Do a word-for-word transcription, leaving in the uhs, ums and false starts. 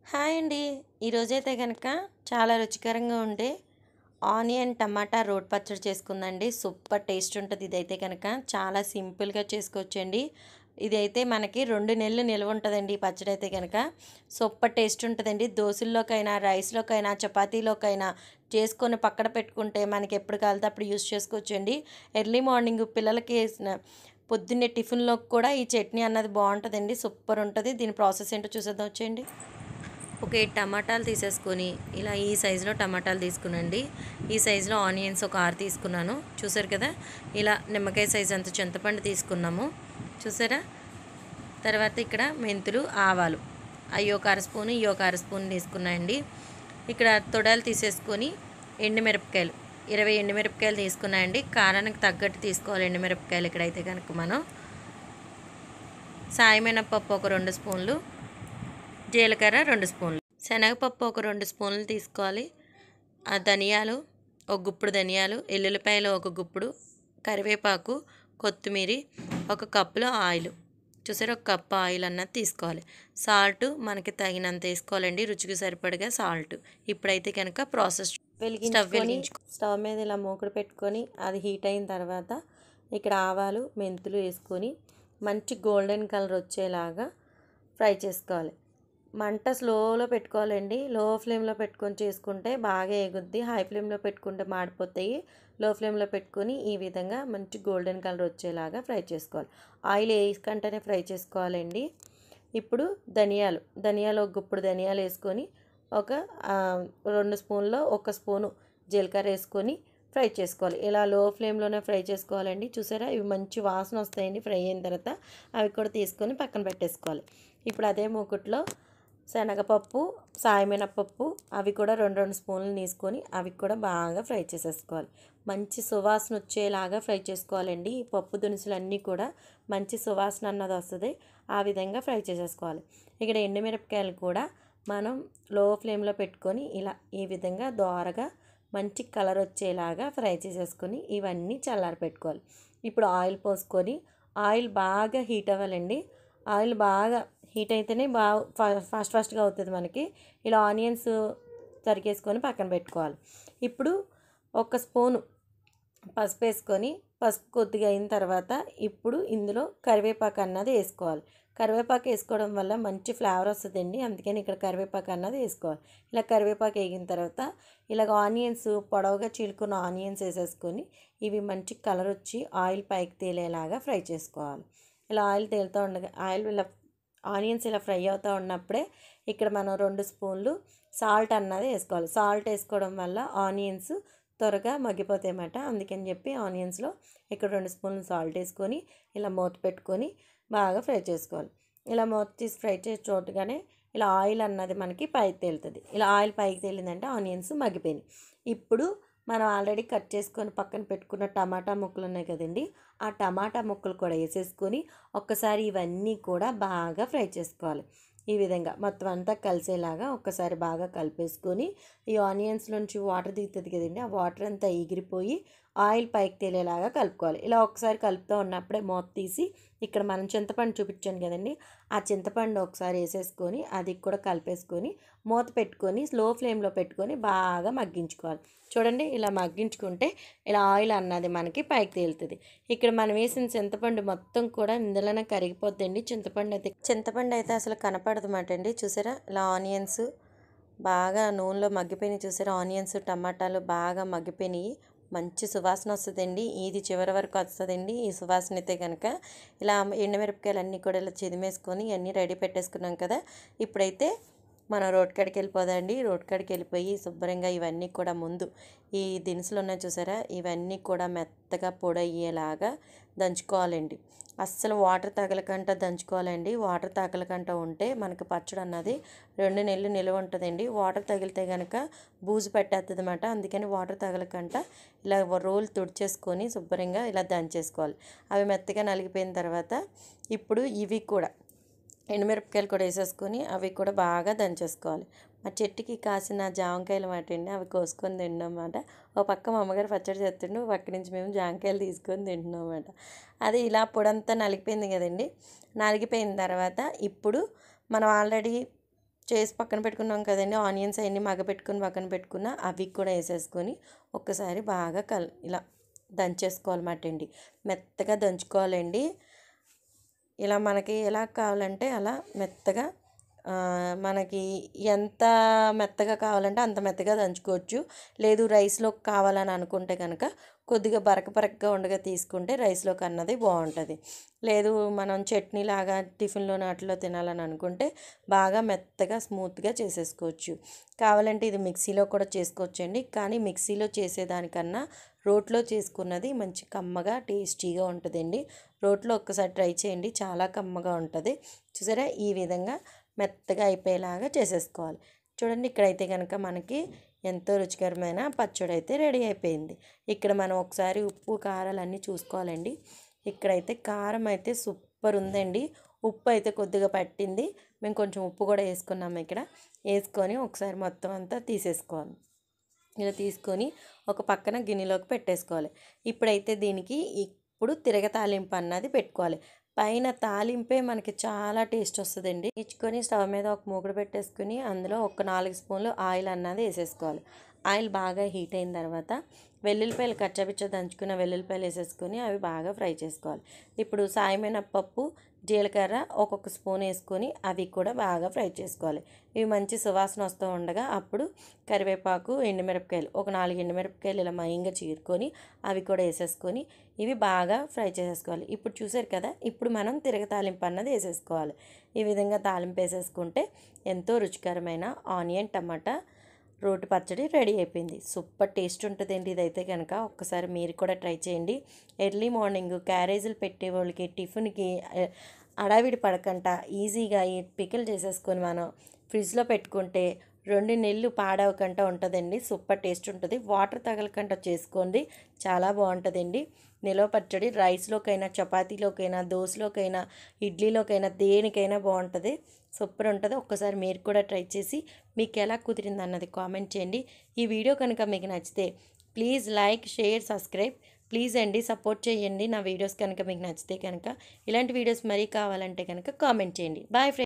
Hi అండి. ఈరోజైతే గనక చాలా రుచికరంగా ఉండే ఆనియన్ టమాటా రోటి పచ్చడి చేసుకుందండి. సూపర్ టేస్ట్ ఉంటది. ఇదైతే గనక చాలా సింపుల్‌గా చేసుకోవచ్చండి. ఇదైతే మనకి రెండు నెలలు నిల్వ ఉంటదండి ఈ పచ్చడైతే గనక. సూపర్ టేస్ట్ ఉంటదండి. దోసల్లోకైనా, రైస్‌లోకైనా, చపాతీలోకైనా చేసుకొని పక్కన పెట్టుకుంటే మనకి ఎప్పుడు కావాలితే అప్పుడు యూజ్ చేసుకోవచ్చండి. ఎర్లీ మార్నింగ్ పిల్లలకి స్న పొద్దున్నే టిఫిన్‌లోకి కూడా ఈ చట్నీ అన్నది బావుంటదండి. సూపర్ ఉంటది. దీని ప్రాసెస్ ఏంటో చూసేద్దాం వచ్చేయండి. ఒక ఎనిమిది టమాటాలు తీసేసుకొని ఇలా ఈ సైజులో టమాటాలు తీసుకునండి. ఈ సైజులో ఆనియన్స్ ఒక ఆరు తీసుకున్నాను. చూసారు కదా, ఇలా నిమ్మకాయ సైజు అంత చింతపండు తీసుకున్నాము. చూసారా, తర్వాత ఇక్కడ మెంతులు, ఆవాలు అవి ఒక అర స్పూను, ఇవి ఒక అర స్పూన్ తీసుకున్నాయండి. ఇక్కడ తొడాలు తీసేసుకొని ఎండుమిరపకాయలు ఇరవై ఎండుమిరపకాయలు తీసుకున్నాయండి. కారానికి తగ్గట్టు తీసుకోవాలి ఎండుమిరపకాయలు. ఇక్కడైతే కనుక మనం సాయమినపప్పు ఒక రెండు స్పూన్లు, జీలకర్ర రెండు స్పూన్లు, శనగపప్పు ఒక రెండు స్పూన్లు తీసుకోవాలి. ఆ ధనియాలు ఒక గుప్పుడు ధనియాలు, ఎల్లుల్లిపాయలు ఒక గుప్పుడు, కరివేపాకు, కొత్తిమీర, ఒక కప్పులో ఆయిల్. చూసారు, ఒక కప్పు ఆయిల్ అన్నది తీసుకోవాలి. సాల్ట్ మనకి తగినంత వేసుకోవాలండి, రుచికి సరిపడగా సాల్ట్. ఇప్పుడైతే కనుక ప్రాసెస్ స్టవ్ వెలిగించుకో స్టవ్ మీద ఇలా మూకుడు పెట్టుకొని అది హీట్ అయిన తర్వాత ఇక్కడ ఆవాలు, మెంతులు వేసుకొని మంచి గోల్డెన్ కలర్ వచ్చేలాగా ఫ్రై చేసుకోవాలి. మంట స్లోలో పెట్టుకోవాలండి. లో ఫ్లేమ్లో పెట్టుకొని చేసుకుంటే బాగా ఎగుద్ది. హై ఫ్లేమ్లో పెట్టుకుంటే మాడిపోతాయి. లో ఫ్లేమ్లో పెట్టుకొని ఈ విధంగా మంచి గోల్డెన్ కలర్ వచ్చేలాగా ఫ్రై చేసుకోవాలి. ఆయిల్ వేసుకుంటేనే ఫ్రై చేసుకోవాలండి. ఇప్పుడు ధనియాలు ధనియాలు ఒక గుప్పుడు ధనియాలు వేసుకొని ఒక రెండు స్పూన్లో ఒక స్పూను జీలకర్ర వేసుకొని ఫ్రై చేసుకోవాలి. ఇలా లో ఫ్లేమ్లోనే ఫ్రై చేసుకోవాలండి. చూసారా, ఇవి మంచి వాసన వస్తాయండి. ఫ్రై అయిన తర్వాత అవి కూడా తీసుకొని పక్కన పెట్టేసుకోవాలి. ఇప్పుడు అదే మూకుట్లో శనగపప్పు, సాయమినపప్పు అవి కూడా రెండు రెండు స్పూన్లు తీసుకొని అవి కూడా బాగా ఫ్రై చేసేసుకోవాలి. మంచి సువాసన వచ్చేలాగా ఫ్రై చేసుకోవాలండి. ఈ పప్పు దినుసులు అన్నీ కూడా మంచి సువాసన అన్నది వస్తుంది. ఆ విధంగా ఫ్రై చేసేసుకోవాలి. ఇక్కడ ఎండుమిరపకాయలు కూడా మనం లో ఫ్లేమ్లో పెట్టుకొని ఇలా ఈ విధంగా దోరగా మంచి కలర్ వచ్చేలాగా ఫ్రై చేసేసుకొని ఇవన్నీ చల్లారి పెట్టుకోవాలి. ఇప్పుడు ఆయిల్ పోసుకొని ఆయిల్ బాగా హీట్ అవ్వాలండి. ఆయిల్ బాగా హీట్ అయితేనే బాగా ఫాస్ట్ ఫాస్ట్గా అవుతుంది మనకి. ఇలా ఆనియన్స్ తరిగేసుకొని పక్కన పెట్టుకోవాలి. ఇప్పుడు ఒక స్పూను పసుపు వేసుకొని పసుపు కొద్దిగా అయిన తర్వాత ఇప్పుడు ఇందులో కరివేపాకు అన్నది వేసుకోవాలి. కరివేపాకు వేసుకోవడం వల్ల మంచి ఫ్లేవర్ వస్తుందండి. అందుకని ఇక్కడ కరివేపాకు అన్నది వేసుకోవాలి. ఇలా కరివేపాకు వేగిన తర్వాత ఇలాగ ఆనియన్స్ పొడవుగా చీలుకున్న ఆనియన్స్ వేసేసుకొని ఇవి మంచి కలర్ వచ్చి ఆయిల్ పైకి తేలేలాగా ఫ్రై చేసుకోవాలి. ఇలా ఆయిల్ తేలుతూ ఉండగా ఆయిల్ ఇలా ఆనియన్స్ ఇలా ఫ్రై అవుతూ ఉన్నప్పుడే ఇక్కడ మనం రెండు స్పూన్లు సాల్ట్ అన్నది వేసుకోవాలి. సాల్ట్ వేసుకోవడం వల్ల ఆనియన్స్ త్వరగా మగ్గిపోతాయి అన్నమాట. అందుకని చెప్పి ఆనియన్స్లో ఇక్కడ రెండు స్పూన్లు సాల్ట్ వేసుకొని ఇలా మూత పెట్టుకొని బాగా ఫ్రై చేసుకోవాలి. ఇలా మూత తీసి ఫ్రై చేసి చూడగానే ఇలా ఆయిల్ అన్నది మనకి పైకి తేలుతుంది. ఇలా ఆయిల్ పైకి తేలిందంటే ఆనియన్స్ మగ్గిపోయినాయి. ఇప్పుడు మనం ఆల్రెడీ కట్ చేసుకొని పక్కన పెట్టుకున్న టమాటా ముక్కలు ఉన్నాయి కదండి, ఆ టమాటా ముక్కలు కూడా వేసేసుకొని ఒక్కసారి ఇవన్నీ కూడా బాగా ఫ్రై చేసుకోవాలి. ఈ విధంగా మొత్తం అంతా కలిసేలాగా ఒక్కసారి బాగా కలిపేసుకొని ఈ ఆనియన్స్ నుంచి వాటర్ దిగుతుంది కదండి, ఆ వాటర్ అంతా ఎగిరిపోయి ఆయిల్ పైకి తేలేలాగా కలుపుకోవాలి. ఇలా ఒకసారి కలుపుతూ ఉన్నప్పుడే మూత తీసి ఇక్కడ మనం చింతపండు చూపించాను కదండి, ఆ చింతపండు ఒకసారి వేసేసుకొని అది కూడా కలిపేసుకొని మూత పెట్టుకొని స్లో ఫ్లేమ్లో పెట్టుకొని బాగా మగ్గించుకోవాలి. చూడండి, ఇలా మగ్గించుకుంటే ఇలా ఆయిల్ అన్నది మనకి పైకి తేలుతుంది. ఇక్కడ మనం వేసిన చింతపండు మొత్తం కూడా ఇందులోనే కరిగిపోద్దండి. చింతపండు అయితే చింతపండు అయితే అసలు కనపడదు మాట అండి. చూసారా, ఇలా ఆనియన్స్ బాగా నూనెలో మగ్గిపోయినాయి. చూసారా, ఆనియన్స్ టమాటాలు బాగా మగ్గిపోయినాయి. మంచి సువాసన వస్తుందండి. ఇది చివరి వరకు వస్తుందండి ఈ సువాసన అయితే కనుక. ఇలా ఎండుమిరపకాయలు అన్నీ కూడా ఇలా చిదిమేసుకొని అన్నీ రెడీ పెట్టేసుకున్నాం కదా. ఇప్పుడైతే మనం రోడ్ కాడికి వెళ్ళిపోదండి. రోడ్ కాడికి వెళ్ళిపోయి శుభ్రంగా ఇవన్నీ కూడా ముందు ఈ దినుసులు ఉన్నాయి చూసారా, ఇవన్నీ కూడా మెత్తగా పొడి అయ్యేలాగా దంచుకోవాలండి. అస్సలు వాటర్ తగలకంట దంచుకోవాలండి. వాటర్ తగలకంట ఉంటే మనకి పచ్చడి అన్నది రెండు నెలలు నిల్వ ఉంటుందండి. వాటర్ తగిలితే కనుక బూజు పెట్టేస్తుంది అన్నమాట. అందుకని వాటర్ తగలకంట ఇలా రోల్ తుడిచేసుకొని శుభ్రంగా ఇలా దంచేసుకోవాలి. అవి మెత్తగా నలిగిపోయిన తర్వాత ఇప్పుడు ఇవి కూడా ఎండుమిరపకాయలు కూడా వేసేసుకొని అవి కూడా బాగా దంచేసుకోవాలి. మా చెట్టుకి కాసిన జామకాయలు మాట అండి, అవి కోసుకొని తిన్నాం అన్నమాట. ఒక పక్క మా అమ్మగారు పచ్చడి చేస్తుండే, పక్క నుంచి మేము జామకాయలు తీసుకొని తింటున్నాం అన్నమాట. అది ఇలా పొడంతా నలిగిపోయింది కదండి. నలిగిపోయిన తర్వాత ఇప్పుడు మనం ఆల్రెడీ చేసి పక్కన పెట్టుకున్నాం కదండి, ఆనియన్స్ అవన్నీ మగ్గపెట్టుకుని పక్కన పెట్టుకున్న అవి కూడా వేసేసుకొని ఒక్కసారి బాగా కల్ ఇలా దంచేసుకోవాలన్నమాట అండి. మెత్తగా దంచుకోవాలండి. ఇలా మనకి ఎలా కావాలంటే అలా మెత్తగా మనకి ఎంత మెత్తగా కావాలంటే అంత మెత్తగా దంచుకోవచ్చు. లేదు రైస్లోకి కావాలని అనుకుంటే కనుక కొద్దిగా బరక బరకగా ఉండగా తీసుకుంటే రైస్లోకి అన్నది బాగుంటుంది. లేదు మనం చట్నీ లాగా టిఫిన్లో నాటిలో తినాలని అనుకుంటే బాగా మెత్తగా స్మూత్గా చేసేసుకోవచ్చు. కావాలంటే ఇది మిక్సీలో కూడా చేసుకోవచ్చు అండి. కానీ మిక్సీలో చేసేదానికన్నా రోట్లో చేసుకున్నది మంచి కమ్మగా టేస్టీగా ఉంటుందండి. రోట్లో ఒక్కసారి ట్రై చేయండి, చాలా కమ్మగా ఉంటుంది. చూసారా, ఈ విధంగా మెత్తగా అయిపోయేలాగా చేసేసుకోవాలి. చూడండి, ఇక్కడైతే కనుక మనకి ఎంతో రుచికరమైన పచ్చడి అయితే రెడీ అయిపోయింది. ఇక్కడ మనం ఒకసారి ఉప్పు కారాలు అన్నీ చూసుకోవాలండి. ఇక్కడైతే కారం అయితే సూపర్ ఉందండి. ఉప్పు అయితే కొద్దిగా పట్టింది, మేము కొంచెం ఉప్పు కూడా వేసుకున్నాము. ఇక్కడ వేసుకొని ఒకసారి మొత్తం అంతా తీసేసుకోవాలి. ఇలా తీసుకొని ఒక పక్కన గిన్నెలోకి పెట్టేసుకోవాలి. ఇప్పుడైతే దీనికి ఇప్పుడు తిరగ తాలింపు అన్నది పెట్టుకోవాలి. పైన తాలింపే మనకి చాలా టేస్ట్ వస్తుందండి. ఇచ్చుకొని స్టవ్ మీద ఒక మూకుడు పెట్టేసుకుని అందులో ఒక నాలుగు స్పూన్లు ఆయిల్ అన్నది వేసేసుకోవాలి. ఆయిల్ బాగా హీట్ అయిన తర్వాత వెల్లుల్లిపాయలు కచ్చపిచ్చ దంచుకున్న వెల్లుల్లిపాయలు వేసేసుకొని అవి బాగా ఫ్రై చేసుకోవాలి. ఇప్పుడు సాయమైన పప్పు, జీలకర్ర ఒక్కొక్క స్పూన్ వేసుకొని అవి కూడా బాగా ఫ్రై చేసుకోవాలి. ఇవి మంచి సువాసన వస్తూ ఉండగా అప్పుడు కరివేపాకు, ఎండుమిరపకాయలు ఒక నాలుగు ఎండుమిరపకాయలు ఇలా మయంగా చీరుకొని అవి కూడా వేసేసుకొని ఇవి బాగా ఫ్రై చేసేసుకోవాలి. ఇప్పుడు చూసారు కదా, ఇప్పుడు మనం తిరగ తాలింపు అన్నది వేసేసుకోవాలి. ఈ విధంగా తాలింపు వేసేసుకుంటే ఎంతో రుచికరమైన ఆనియన్ టమాటా రోటి పచ్చడి రెడీ అయిపోయింది. సూపర్ టేస్ట్ ఉంటుందండి. ఇదైతే కనుక ఒక్కసారి మీరు కూడా ట్రై చేయండి. ఎర్లీ మార్నింగ్ క్యారేజీలు పెట్టే వాళ్ళకి టిఫిన్కి అడావిడి పడకుండా ఈజీగా ఈ పికిల్ చేసేసుకొని మనం ఫ్రిడ్జ్లో పెట్టుకుంటే రెండు నెలలు పాడవకుండా ఉంటుందండి. సూపర్ టేస్ట్ ఉంటుంది. వాటర్ తగలకుండా చేసుకోండి, చాలా బాగుంటుందండి. నిలవ పచ్చడి రైస్లోకైనా, చపాతీలోకైనా, దోశలోకైనా, ఇడ్లీలోకైనా దేనికైనా బాగుంటుంది. సూపర్ ఉంటుంది. ఒక్కసారి మీరు కూడా ట్రై చేసి మీకు ఎలా కుదిరింది అన్నది కామెంట్ చేయండి. ఈ వీడియో కనుక మీకు నచ్చితే please like, share, subscribe please అండి, సపోర్ట్ చేయండి. నా వీడియోస్ కనుక మీకు నచ్చితే కనుక ఇలాంటి వీడియోస్ మరీ కావాలంటే కనుక కామెంట్ చేయండి. Bye friends.